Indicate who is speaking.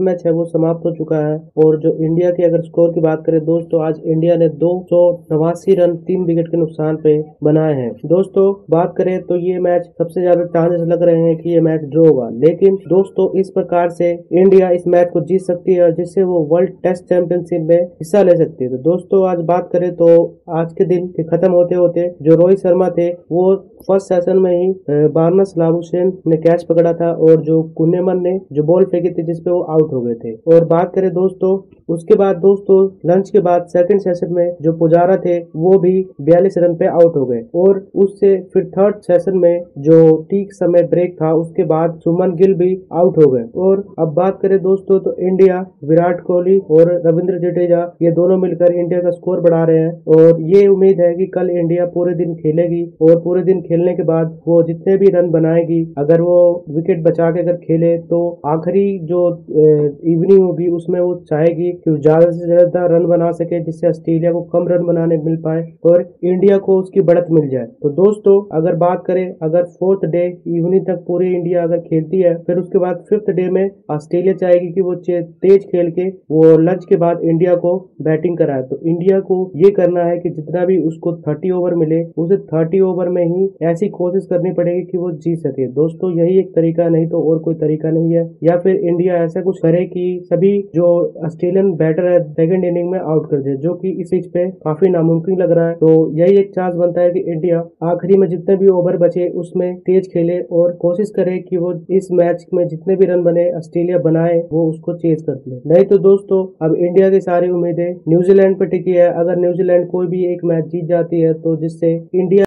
Speaker 1: Match है वो समाप्त हो चुका है। और जो इंडिया के अगर स्कोर की बात करें दोस्तों, आज इंडिया ने 289 रन 3 विकेट के नुकसान पे बनाए हैं। दोस्तों बात करें तो ये मैच सबसे ज्यादा चांसेस लग रहे हैं कि ये मैच ड्रॉ होगा, लेकिन दोस्तों इस प्रकार से इंडिया इस मैच को जीत सकती है जिससे वो वर्ल्ड टेस्ट चैंपियनशिप में हिस्सा ले सकती है। तो दोस्तों आज बात करें तो आज के दिन के खत्म होते होते जो रोहित शर्मा थे वो फर्स्ट सेशन में ही बारनस लाबुशेन ने कैच पकड़ा था और जो कुन्नेमन ने जो बॉल फेंकी थी जिसपे वो आउट हो गए थे। और बात करें दोस्तों उसके बाद दोस्तों लंच के बाद सेकंड सेशन में जो पुजारा थे वो भी 42 रन पे आउट हो गए। और उससे फिर थर्ड सेशन में जो ठीक समय ब्रेक था उसके बाद सुमन गिल भी आउट हो गए। और अब बात करें दोस्तों तो इंडिया विराट कोहली और रविंद्र जडेजा ये दोनों मिलकर इंडिया का स्कोर बढ़ा रहे हैं। और ये उम्मीद है कि कल इंडिया पूरे दिन खेलेगी और पूरे दिन खेलने के बाद वो जितने भी रन बनाएगी, अगर वो विकेट बचा के अगर खेले तो आखिरी जो इवनिंग होगी उसमें वो चाहेगी कि ज्यादा से ज्यादा रन बना सके जिससे ऑस्ट्रेलिया को कम रन बनाने मिल पाए और इंडिया को उसकी बढ़त मिल जाए। तो दोस्तों अगर बात करें अगर फोर्थ डे इवनिंग तक पूरी इंडिया अगर खेलती है फिर उसके बाद फिफ्थ डे में ऑस्ट्रेलिया चाहेगी कि वो तेज खेल के वो लंच के बाद इंडिया को बैटिंग कराए। तो इंडिया को ये करना है कि जितना भी उसको 30 ओवर मिले उसे 30 ओवर में ही ऐसी कोशिश करनी पड़ेगी कि वो जीत सके। दोस्तों यही एक तरीका, नहीं तो और कोई तरीका नहीं है। या फिर इंडिया ऐसा कुछ करे कि सभी जो ऑस्ट्रेलियन बैटर है सेकंड इनिंग में आउट कर दे, जो कि इस पिच पे काफी नामुमकिन लग रहा है। तो यही एक चांस बनता है कि इंडिया आखिरी में जितने भी ओवर बचे उसमें तेज खेले और कोशिश करे कि वो इस मैच में जितने भी रन बने ऑस्ट्रेलिया बनाए वो उसको चेज कर ले। नहीं तो दोस्तों अब इंडिया की सारी उम्मीदें न्यूजीलैंड पे टिकी है। अगर न्यूजीलैंड कोई भी एक मैच जीत जाती है तो जिससे इंडिया